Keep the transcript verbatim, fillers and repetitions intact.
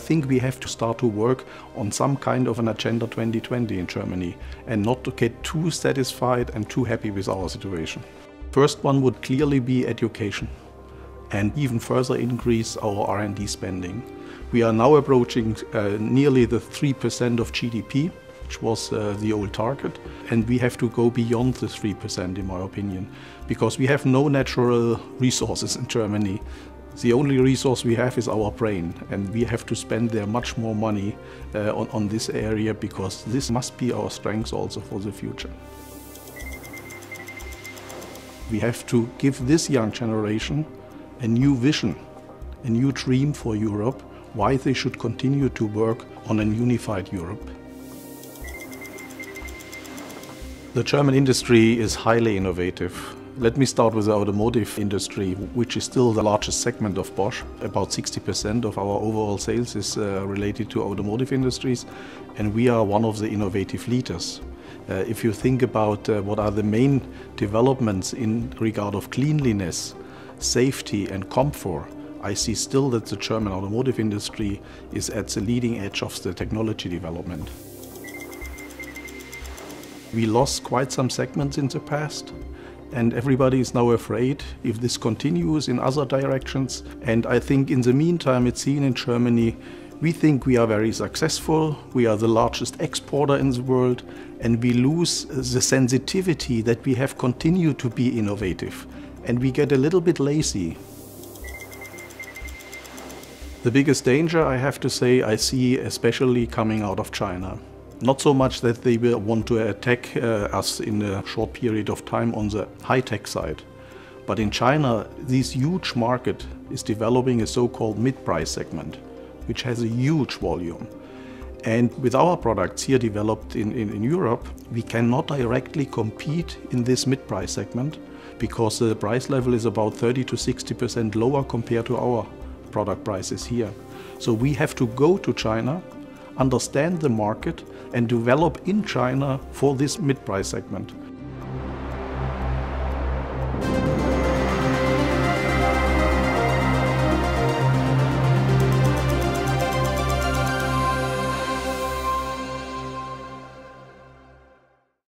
think we have to start to work on some kind of an Agenda twenty twenty in Germany and not to get too satisfied and too happy with our situation. First one would clearly be education and even further increase our R and D spending. We are now approaching uh, nearly the three percent of G D P, which was uh, the old target, and we have to go beyond the three percent in my opinion, because we have no natural resources in Germany. The only resource we have is our brain, and we have to spend there much more money uh, on, on this area, because this must be our strength also for the future. We have to give this young generation a new vision, a new dream for Europe, why they should continue to work on a unified Europe. The German industry is highly innovative. Let me start with the automotive industry, which is still the largest segment of Bosch. About sixty percent of our overall sales is uh, related to automotive industries, and we are one of the innovative leaders. Uh, if you think about uh, what are the main developments in regard of cleanliness, safety and comfort, I see still that the German automotive industry is at the leading edge of the technology development. We lost quite some segments in the past, and everybody is now afraid if this continues in other directions. And I think in the meantime, it's seen in Germany, we think we are very successful, we are the largest exporter in the world, and we lose the sensitivity that we have continued to be innovative, and we get a little bit lazy. The biggest danger, I have to say, I see especially coming out of China. Not so much that they will want to attack uh, us in a short period of time on the high-tech side. But in China, this huge market is developing a so-called mid-price segment, which has a huge volume. And with our products here developed in, in, in Europe, we cannot directly compete in this mid-price segment because the price level is about thirty to sixty percent lower compared to our product prices here. So we have to go to China, understand the market and develop in China for this mid-price segment.